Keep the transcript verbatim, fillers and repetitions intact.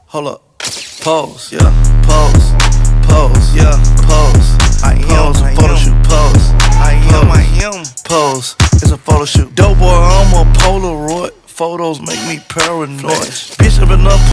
Hold up. Pose, yeah. Pose, pose, yeah. Pose. I am, pose, I photo am. Shoot. Pose. I am, pose. I am. Pose. It's a photo shoot. Dope boy, I'm a Polaroid. Photos make me paranoid. Bitch, I've enough.